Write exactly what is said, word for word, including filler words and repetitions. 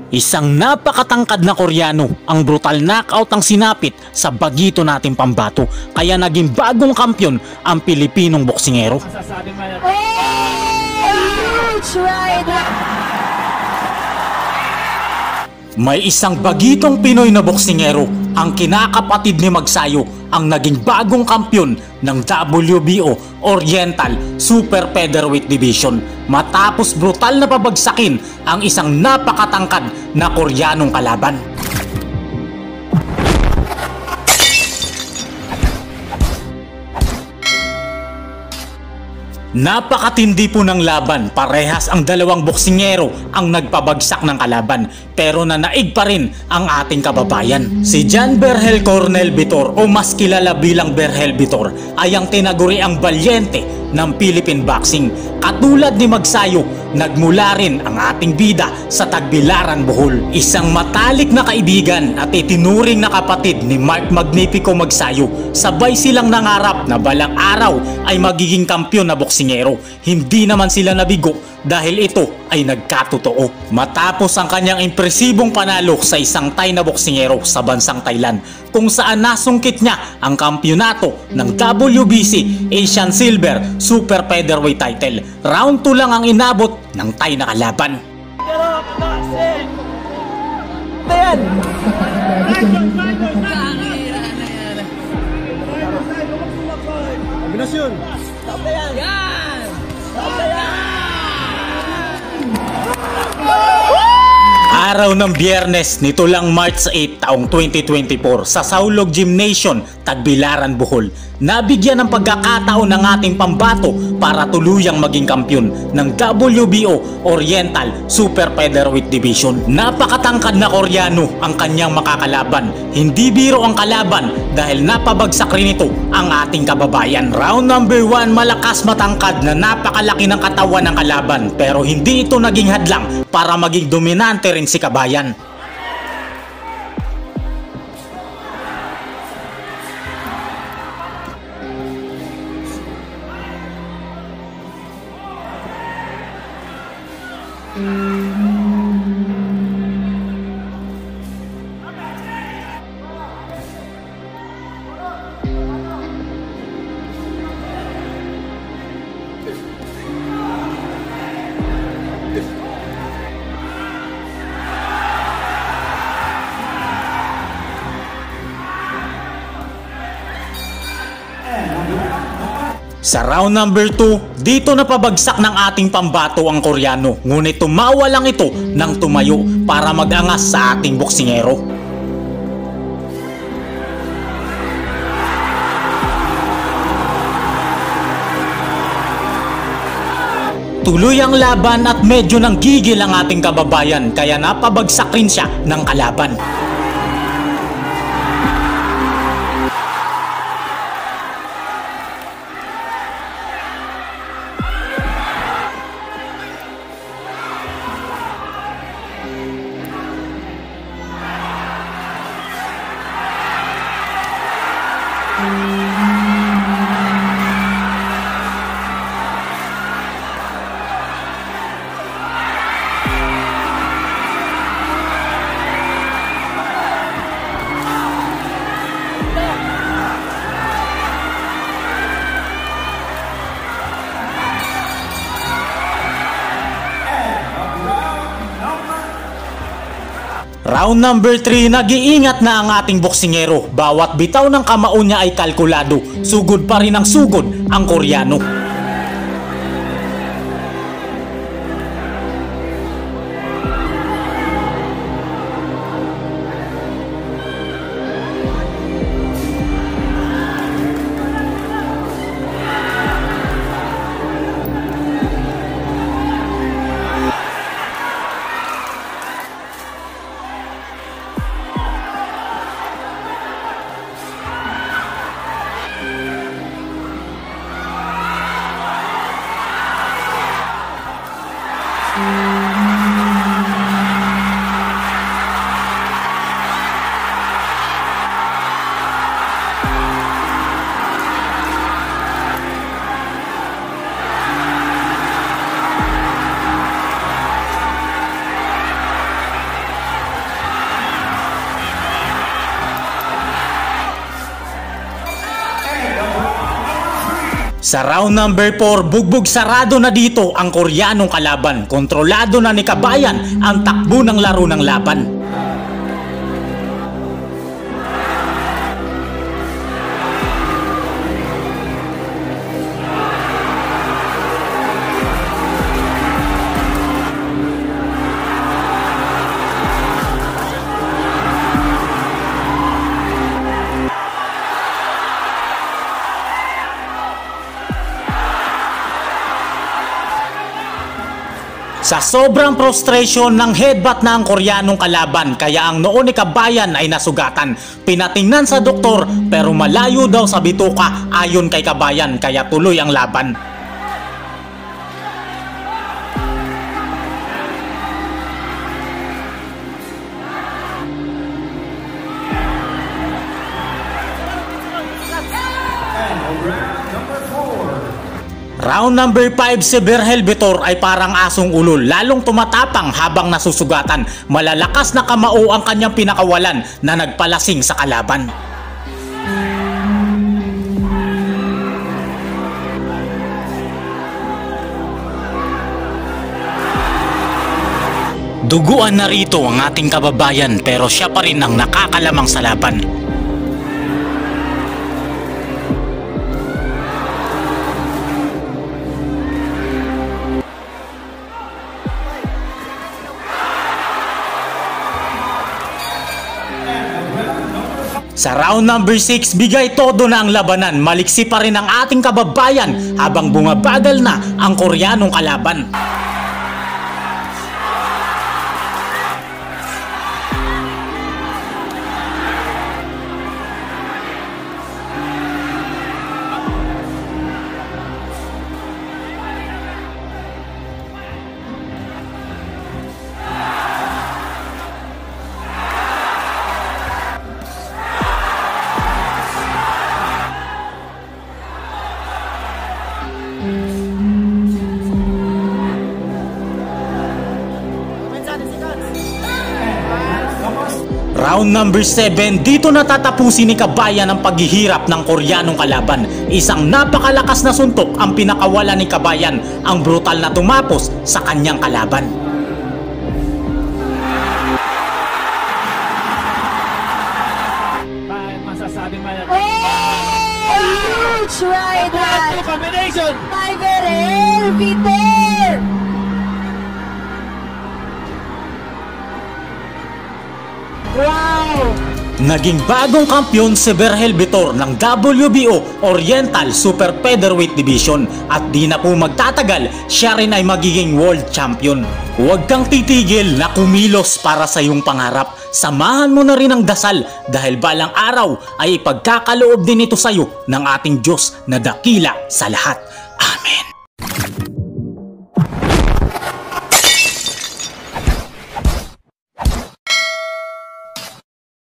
Isang napakatangkad na Koreano, ang brutal knockout ang sinapit sa bagito nating pambato, kaya naging bagong kampyon ang Pilipinong boksingero. May isang bagitong Pinoy na boksingero, ang kinakapatid ni Magsayo, ang naging bagong kampyon ng W B O Oriental Super Featherweight Division matapos brutal na pabagsakin ang isang napakatangkad na Koreanong kalaban. Napakatindi po ng laban, parehas ang dalawang boksingero ang nagpabagsak ng kalaban, pero nanaig pa rin ang ating kababayan. Si John Berhel Cornel Vitor o mas kilala bilang Berhel Vitor ay ang tinaguriang balyente ng Philippine boxing. Katulad ni Magsayo, nagmula rin ang ating bida sa Tagbilaran, Bohol. Isang matalik na kaibigan at itinuring na kapatid ni Mark Magnifico Magsayo. Sabay silang nangarap na balang araw ay magiging kampyon na boksingero. Hindi naman sila nabigo dahil ito ay nagkatotoo. Matapos ang kanyang impresibong panalo sa isang Thai na boksingero sa bansang Thailand, kung saan nasungkit niya ang kampyonato ng W B C Asian Silver Super Featherweight title. Round two lang ang inabot ng Thai na kalaban. Kombinasyon. Araw ng Biyernes nito lang March eight taong twenty twenty-four sa Saulog Gymnasium, Tagbilaran, Bohol, nabigyan ng pagkakataon ng ating pambato para tuluyang maging kampyon ng W B O Oriental Super Featherweight Division. Napakatangkad na Koreano ang kanyang makakalaban. Hindi biro ang kalaban dahil napabagsak rin ito ang ating kababayan. Round number one, malakas matangkad na napakalaki ng katawan ng kalaban, pero hindi ito naging hadlang para maging dominante rin si kabayan. Sa round number two, dito napabagsak ng ating pambato ang Koreano, ngunit tumawa lang ito ng tumayo para mag-angas sa ating boksingero. Tuloy ang laban at medyo nang gigil ang ating kababayan, kaya napabagsak rin siya ng kalaban. Round number three, nag-iingat na ang ating boksingero. Bawat bitaw ng kamao niya ay kalkulado. Sugod pa rin ang sugod ang Koreano. Sa round number four, bugbog sarado na dito ang Koreanong kalaban. Kontrolado na ni Kabayan ang takbo ng laro ng laban. Sa sobrang frustration ng headbutt na ang Koreanong kalaban, kaya ang noo ni Kabayan ay nasugatan. Pinatingnan sa doktor pero malayo daw sa bituka ayon kay Kabayan, kaya tuloy ang laban. Round number five, si Berhel Vitor ay parang asong ulol, lalong tumatapang habang nasusugatan. Malalakas na kamao ang kanyang pinakawalan na nagpalasing sa kalaban. Duguan na rito ang ating kababayan pero siya pa rin ang nakakalamang sa laban. Sa round number six, bigay todo na ang labanan. Maliksi pa rin ang ating kababayan habang bumabagal na ang Koreanong kalaban. Round number seven, dito natatapusin ni Kabayan ang paghihirap ng Koreanong kalaban. Isang napakalakas na suntok ang pinakawala ni Kabayan, ang brutal na tumapos sa kanyang kalaban. Masasabi man yan. Oh! Huge right hand! Combination! By Berhel Vitor! Wow! Naging bagong kampyon si Berhel Vitor ng W B O Oriental Super Featherweight Division at di na po magtatagal, siya rin ay magiging World Champion. Huwag kang titigil na kumilos para sa iyong pangarap. Samahan mo na rin ang dasal dahil balang araw ay ipagkakaloob din ito sa iyo ng ating Diyos na dakila sa lahat.